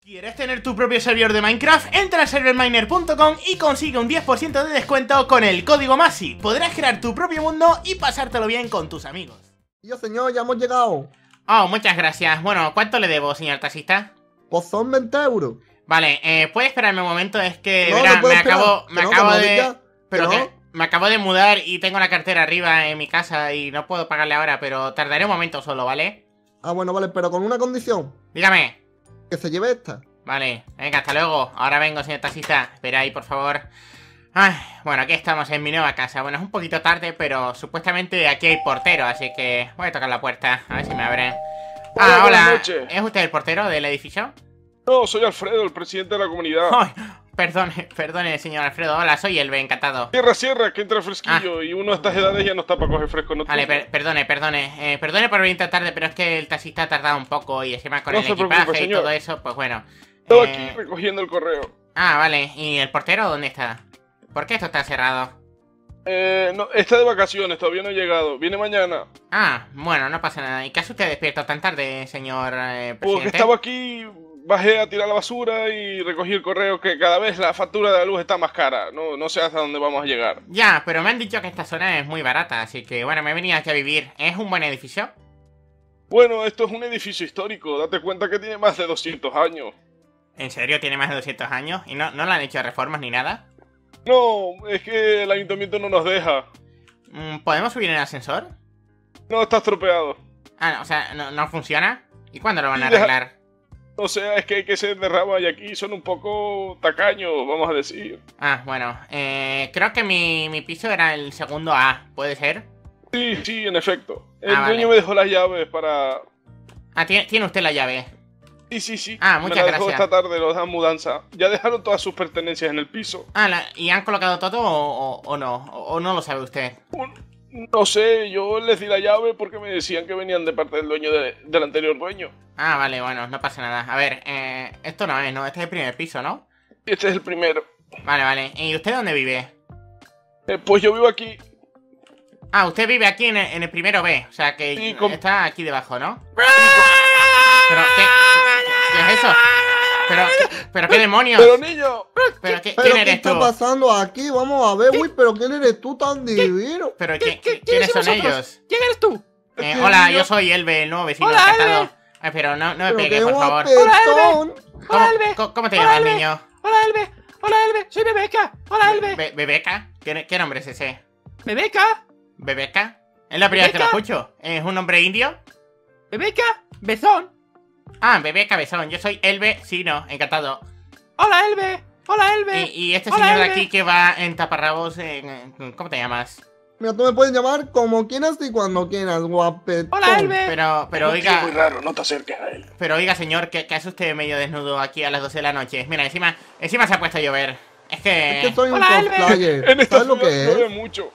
¿Quieres tener tu propio servidor de Minecraft? Entra a serverminer.com y consigue un 10% de descuento con el código MASI. Podrás crear tu propio mundo y pasártelo bien con tus amigos. Yo, señor, ya hemos llegado. Oh, muchas gracias. Bueno, ¿cuánto le debo, señor taxista? Pues son 20 euros. Vale, ¿puede esperarme un momento? Es que, No, verá, no puedo esperar. me acabo de mudar y tengo la cartera arriba en mi casa y no puedo pagarle ahora, pero tardaré un momento solo, ¿vale? Ah, bueno, vale, pero con una condición. Dígame. Que se lleve esta. Vale, venga, hasta luego. Ahora vengo, señor taxista. Espera ahí, por favor. Ay, bueno, aquí estamos en mi nueva casa. Bueno, es un poquito tarde, pero supuestamente aquí hay portero, así que voy a tocar la puerta. A ver si me abren. Hola, Hola. buenas noches. ¿Es usted el portero del edificio? No, soy Alfredo, el presidente de la comunidad. Ay, perdone, señor Alfredo. Hola, soy Elbe, encantado. Cierra, que entra fresquillo. Y uno a estas edades ya no está para coger fresco. No Vale, perdone por venir tan tarde, pero es que el taxista ha tardado un poco y encima con No el se preocupe, equipaje y señor. todo eso, pues bueno. Estaba aquí recogiendo el correo. Ah, vale. ¿Y el portero dónde está? ¿Por qué esto está cerrado? No, está de vacaciones, todavía no ha llegado. Viene mañana. Ah, bueno, no pasa nada. ¿Y qué hace usted despierto tan tarde, señor presidente? Porque estaba aquí, bajé a tirar la basura y recogí el correo, que cada vez la factura de la luz está más cara. No sé hasta dónde vamos a llegar. Ya, pero me han dicho que esta zona es muy barata, así que bueno, me he venido aquí a vivir. ¿Es un buen edificio? Bueno, esto es un edificio histórico. Date cuenta que tiene más de 200 años. ¿En serio tiene más de 200 años? ¿Y no le han hecho reformas ni nada? No, es que el ayuntamiento no nos deja. ¿Podemos subir en el ascensor? No, está estropeado. Ah, no, o sea, ¿no funciona? ¿Y cuándo lo van a Sí, arreglar? O sea, es que hay que ser de rama y aquí son un poco tacaños, vamos a decir. Ah, bueno, creo que mi piso era el segundo A, ¿puede ser? Sí, en efecto. El vale. dueño me dejó las llaves para... Ah, tiene usted la llave. Sí. Ah, muchas me la dejó gracias. esta tarde, los dan mudanza. Ya dejaron todas sus pertenencias en el piso. Ah, ¿y han colocado todo o no? ¿O no lo sabe usted? No sé, yo les di la llave porque me decían que venían de parte del dueño del anterior dueño. Ah, vale, bueno, no pasa nada. A ver, esto no es, ¿no? Este es el primer piso, ¿no? Este es el primero. Vale. ¿Y usted dónde vive? Pues yo vivo aquí. Ah, usted vive aquí en el primero B. O sea, que Sí, está aquí debajo, ¿no? Pero, ¿qué es eso? ¿Pero qué demonios? Pero niño, ¿Pero quién ¿Pero qué eres está tú? pasando aquí? Vamos a ver, uy, pero ¿quién eres tú tan divino? ¿Pero quiénes son ellos? ¿Quién eres tú? Hola, yo soy Elbe, el nuevo vecino. Hola, encantado. Elbe. Ay, pero no me Pero pegues, qué por favor. guapetón. Hola, Elbe. ¿Cómo te Hola, llamas, Elbe. niño? Hola, Elbe. Hola, Elbe. Soy Bebeca. Hola, Elbe. ¿Bebeca? ¿Qué nombre es ese? Bebeca. ¿Bebeca? Es la primera vez que lo ¿Bebeca? escucho. ¿Es un nombre indio? Bebeca. Bezón. Ah, Bebé Cabezón. Yo soy Elbe, sí, no, encantado. Hola, Elbe. Hola, Elbe. Y este Hola, señor de Elbe. aquí que va en taparrabos, ¿cómo te llamas? Mira, tú me puedes llamar como quieras y cuando quieras, guapetón. Hola, Elbe. Pero es muy oiga, raro, no te acerques a él. señor, ¿qué hace usted medio desnudo aquí a las 12 de la noche? Mira, encima se ha puesto a llover. Es Es que que... soy un Hola, Elbe. cosplayer. En esta ¿Sabes lo ciudad que llueve es? mucho.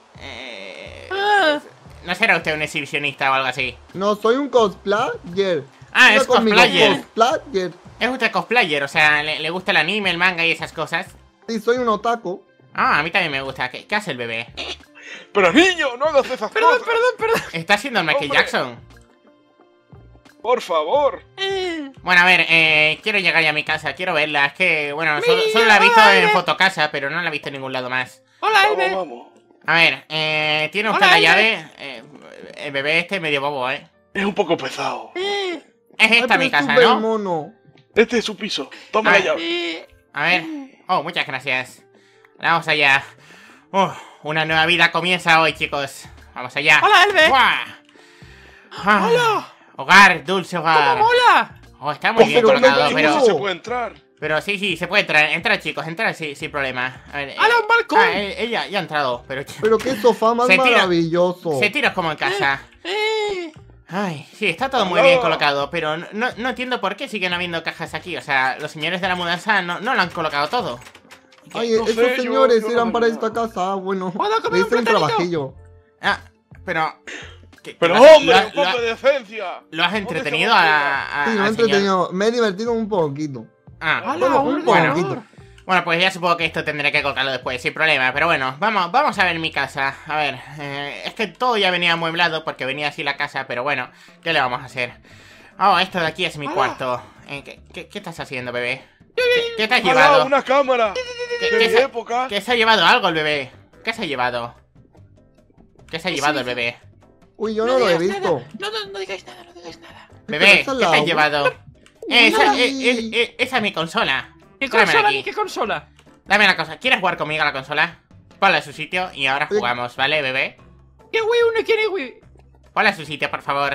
Ah, ¿No será usted un exhibicionista o algo así? No, soy un cosplayer. Ah, Mira es conmigo, cosplayer. cosplayer. Es usted cosplayer, o sea, le gusta el anime, el manga y esas cosas. Sí, soy un otaku. Ah, a mí también me gusta. ¿Qué hace el bebé? Pero niño, no hagas esas perdón. cosas. ¿Está haciendo el Michael Hombre. Jackson? Por favor. Bueno, a ver, quiero llegar ya a mi casa, quiero verla. Es que, bueno, Mira, solo la he visto hola, en Elbe. fotocasa, pero no la he visto en ningún lado más. Hola, Elbe. Vamos. A ver, ¿tiene usted Hola, la Elbe. llave? El bebé este es medio bobo, ¿eh? Es un poco pesado. Es Ay, esta pero mi es casa, súper ¿no? mono. Este es su piso. Toma Ah. la llave. A ver. Oh, muchas gracias. Vamos allá. Una nueva vida comienza hoy, chicos. Vamos allá. Hola, Elbe. ¡Guau! Ah, Hola. Hogar, dulce hogar. ¿Cómo mola? Oh, está muy bien Pero no colocado, me pero... dijo. Se puede entrar. Pero sí, se puede entrar. Entra, chicos, entra sin problema. A ver, ¡Hala, un balcón! ella ya ha entrado, pero... Pero qué sofá más Se tira. maravilloso. Se tira como en casa. Ay, sí, está todo muy Hola. bien colocado, pero no entiendo por qué siguen habiendo cajas aquí. O sea, los señores de la mudanza no lo han colocado todo. Ay, No sé, esos señores yo eran no para veo esta casa. Bueno, ¿Puedo comer le un hice un platanito? trabajillo. Ah, pero... Pero lo has- hombre, lo- un poco lo- de decencia. ¿Lo has ¿Dónde entretenido se a, Sí, lo he al señor? entretenido. Me he divertido un poquito. Ah, Hola, Bueno, un un bueno. poquito. bueno, pues ya supongo que esto tendré que colocarlo después, sin problema. Pero bueno, vamos a ver mi casa. A ver, es que todo ya venía amueblado porque venía así la casa, pero bueno, ¿qué le vamos a hacer? Oh, esto de aquí es mi Hola. cuarto. ¿Qué estás haciendo, bebé? ¿Qué te has ¡Hala, llevado? una cámara! ¿Qué- ¡De qué mi se- época! ¿Qué se ha llevado algo el bebé? ¿Qué se ha llevado? ¿Qué se ha llevado el bebé? Uy, yo no lo he digáis visto. nada. No digáis nada, no digáis nada. Bebé, esa ¿qué es te la has agua. llevado? Esa Uy. es mi consola. ¿Qué Tráemela consola aquí. ni qué consola? Dame una cosa, ¿quieres jugar conmigo a la consola? Ponla a su sitio y ahora jugamos, ¿vale, bebé? ¿Qué Wii U no quiere Wii? Ponla a su sitio, por favor.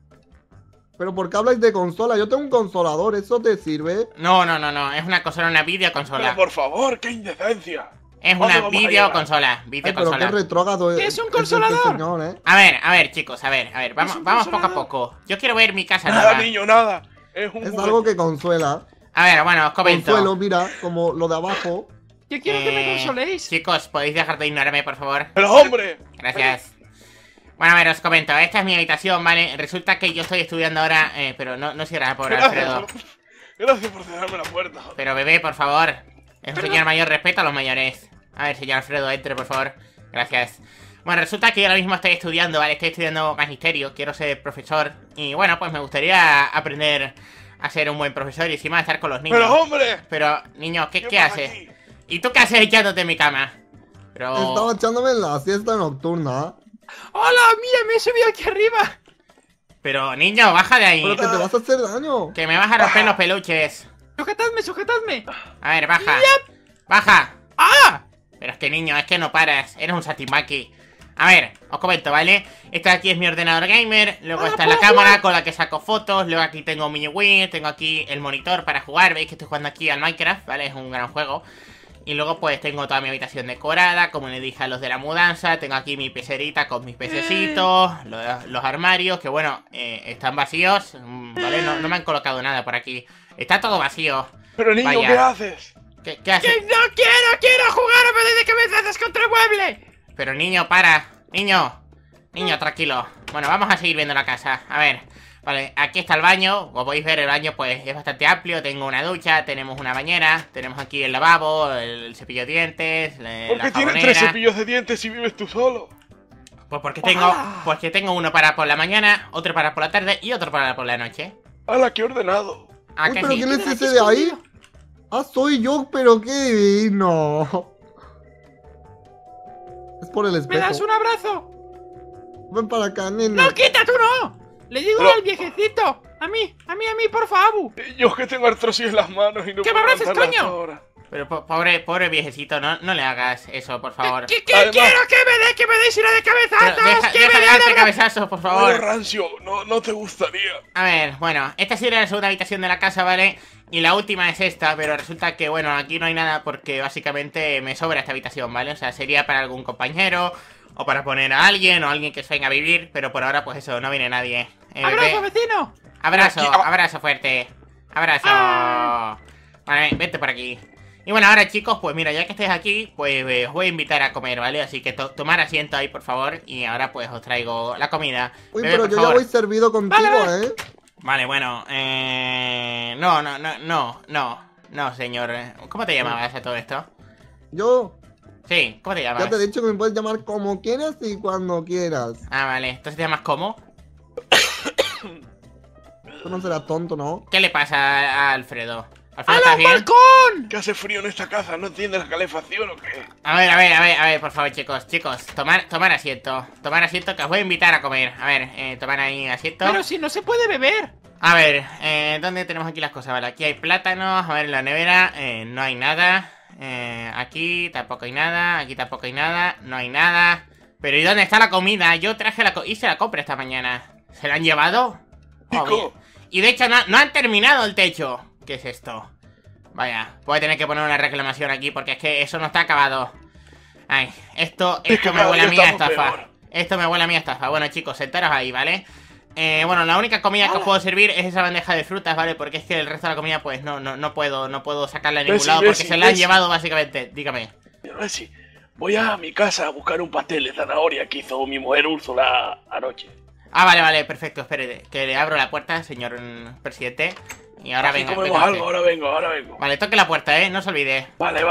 Pero ¿por qué habláis de consola? Yo tengo un consolador, ¿eso te sirve? No, es una consola, una Pero videoconsola. por favor, qué indecencia. Es ¿Dónde una vamos a videoconsola, Ay, pero videoconsola. qué retrógrado ¿Qué es un este consolador? señor, ¿eh? A ver, chicos, a ver, vamos, un vamos poco a consolador? poco. Yo quiero ver mi casa Nada, nueva. niño, nada. Es un Es juguete. algo que consuela. A ver, bueno, os comento. Consuelo, mira, como lo de abajo. Yo quiero que me consoléis. Chicos, ¿podéis dejar de ignorarme, por favor? ¡Pero hombre! Gracias. Bueno, a ver, os comento. Esta es mi habitación, ¿vale? Resulta que yo estoy estudiando ahora, pero no cierra por Alfredo. Gracias por cerrarme la puerta. Pero bebé, por favor. Es un Perdón. señor mayor, respeto a los mayores. A ver, señor Alfredo, entre, por favor. Gracias. Bueno, resulta que yo ahora mismo estoy estudiando, ¿vale? Estoy estudiando magisterio, quiero ser profesor. Y bueno, pues me gustaría aprender a ser un buen profesor y encima estar con los niños. ¡Pero hombre! Pero, niño, ¿qué pasa haces? aquí? ¿Y tú qué haces echándote en mi cama? Pero... Estaba echándome la siesta nocturna. ¡Hola! ¡Mira! Me he subido aquí arriba. Pero, niño, baja de ahí. Pero que te vas a hacer daño. Que me vas a romper los peluches. Sujetadme, sujetadme. A ver, baja. Baja. ¡Ah! Pero es que, niño, es que no paras. Eres un saltimbanqui. A ver, os comento, ¿vale? Este de aquí es mi ordenador gamer. Luego Ah, está la ¿puedo cámara jugar? con la que saco fotos. Luego aquí tengo mi Wii. Tengo aquí el monitor para jugar. Veis que estoy jugando aquí al Minecraft, ¿vale? Es un gran juego. Y luego pues tengo toda mi habitación decorada, como le dije a los de la mudanza. Tengo aquí mi pecerita con mis pececitos, los armarios, que bueno, están vacíos, ¿vale? No me han colocado nada por aquí. Está todo vacío. Pero niño, Vaya. ¿qué haces? ¿Qué haces? ¡Que no quiero jugar a perder de cabezazos contra el mueble! Pero niño, para. Niño, tranquilo. Bueno, vamos a seguir viendo la casa. A ver, vale, aquí está el baño. Como podéis ver, el baño pues es bastante amplio. Tengo una ducha, tenemos una bañera. Tenemos aquí el lavabo, el cepillo de dientes, ¿Por la qué tienes jabonera. 3 cepillos de dientes si vives tú solo? Pues porque tengo uno para por la mañana, otro para por la tarde y otro para por la noche. ¡Hala, qué ordenado! ¿A Uy, que pero sí? ¿quién es ese de ahí? Ah, soy yo, pero qué divino. Es por el ¿Me espejo. das un abrazo? Ven para acá, nene. ¡No, quita tú no! Le digo Pero- al viejecito. A mí, por favor. Yo que tengo artrosis en las manos y no ¿Qué puedo me abraces, levantarlas coño? ahora. Pero pobre viejecito, no le hagas eso, por favor. ¿Qué Además- quiero que me deis una de Pero cabezazos? ¡Que me deja de den darte una- cabezazos, por Vaya favor. rancio, no te gustaría. A ver, bueno, esta sí era la segunda habitación de la casa, ¿vale? Y la última es esta, pero resulta que, bueno, aquí no hay nada porque básicamente me sobra esta habitación, ¿vale? O sea, sería para algún compañero o para poner a alguien o alguien que se venga a vivir, pero por ahora, pues eso, no viene nadie. ¡Abrazo, Bebé, vecino! abrazo, Aquí, abrazo fuerte. Abrazo. Ah. Vale, vente por aquí. Y bueno, ahora chicos, pues mira, ya que estáis aquí, pues os voy a invitar a comer, ¿vale? Así que tomar asiento ahí, por favor. Y ahora pues os traigo la comida. Uy, Bebé, pero por yo ya favor. voy servido contigo, Vale. ¿eh? Vale, bueno, no, señor. ¿Cómo te llamabas a todo esto? Yo Sí, ¿cómo te llamas? ya te he dicho que me puedes llamar como quieras y cuando quieras. Ah, vale, entonces te llamas ¿cómo? Tú no serás tonto, ¿no? ¿Qué le pasa a Alfredo? ¿Alfredo, ¡Hala, estás un bien? balcón! ¿Qué hace frío en esta casa? ¿No entiendes la calefacción o qué? A ver, por favor, chicos, tomar asiento. Tomar asiento que os voy a invitar a comer. A ver, tomar ahí asiento. Pero si no se puede beber. A ver, ¿dónde tenemos aquí las cosas? Vale, aquí hay plátanos, a ver, en la nevera no hay nada. Aquí tampoco hay nada, aquí tampoco hay nada, no hay nada. Pero ¿y dónde está la comida? Yo traje hice la compra esta mañana. ¿Se la han llevado? Oh, Nico. bien. Y de hecho no han terminado el techo. ¿Qué es esto? Vaya, voy a tener que poner una reclamación aquí porque es que eso no está acabado. Ay, esto Es que me cada huele a día mí a estamos estafa. peor. Esto me huele a mí a estafa. Bueno, chicos, sentaros ahí, ¿vale? Bueno, la única comida que os puedo servir es esa bandeja de frutas, ¿vale? Porque es que el resto de la comida, pues no puedo sacarla a ningún Bessie, lado porque Bessie, se la han Bessie. llevado, básicamente. Dígame. Mira, Bessie, voy a mi casa a buscar un pastel de zanahoria que hizo mi mujer Úrsula anoche. Ah, vale, perfecto. Espere, que le abro la puerta, señor presidente. Y ahora Así venga. comemos venga algo, usted. ahora vengo. Vale, toque la puerta, no se olvide. Vale.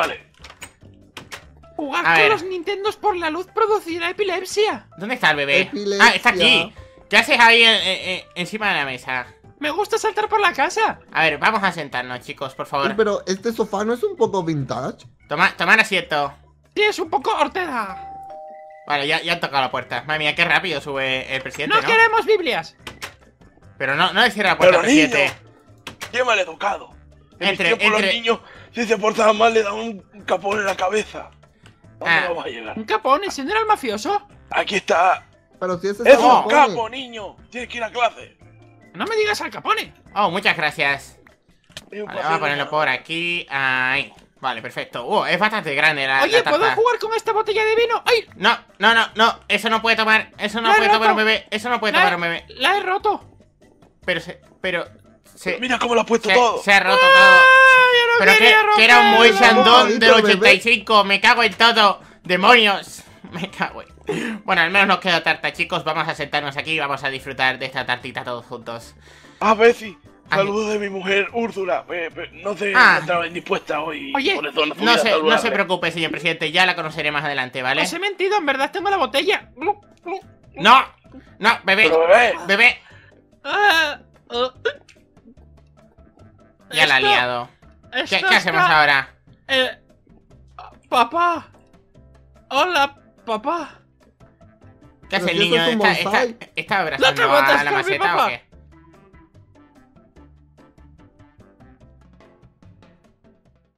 Jugar A con ver. los Nintendos por la luz producirá epilepsia. ¿Dónde está el bebé? Epilepsia. Ah, está aquí. ¿Qué haces ahí encima de la mesa? Me gusta saltar por la casa. A ver, vamos a sentarnos, chicos, por Uy, favor. pero este sofá no es un poco vintage. Tomar asiento. Sí, es un poco Ortega. Vale, ya han tocado la puerta. Madre mía, qué rápido sube el presidente, No ¿no? queremos Biblias. Pero no le cierra la puerta al Pero niño, presidente. qué mal educado. En mis Entre- tiempos entre- los niños, si se portaban mal, le daban un capón en la cabeza. ¿Dónde Ah. vamos a llegar? ¿Un capón? ¿Ese no era el mafioso? Aquí está. Pero si ese ¡Es es un Al Capone. capo, niño! Tienes que ir a clase. No me digas Al Capone. Oh, muchas gracias. Es un Vale, placer, vamos a ponerlo hermano. por aquí. Ahí. Vale, perfecto. Es bastante grande la Oye, taza. ¿puedo jugar con esta botella de vino? ¡Ay! No. Eso no puede tomar. Eso no La he puede tomar roto. un bebé. Eso no puede La- tomar un bebé. La he roto. Pero Mira cómo lo has puesto todo. se ha roto todo. Yo no Pero quería que era un Moe romperlo. Shandong del Bonito, bebé. 85. Me cago en todo. ¡Demonios! Me cago en... Bueno, al menos nos queda tarta, chicos. Vamos a sentarnos aquí y vamos a disfrutar de esta tartita todos juntos. Ah, Betsy. Ay. Saludos de mi mujer Úrsula. No se Ah. encontraba indispuesta hoy. Oye, por eso no, subí No a se saludarle. preocupe, señor presidente. Ya la conoceré más adelante, ¿vale? Os he mentido, en verdad tengo la botella. No, bebé. Pero bebé, Bebé. Ah, Ya la ha esto- liado. esto ¿Qué hacemos está- ahora? Papá. Hola, papá. ¿Qué hace Pero el si niño? eso es un bonsai. ¿Está No te abrazando metas a la con mi maceta papá. o qué?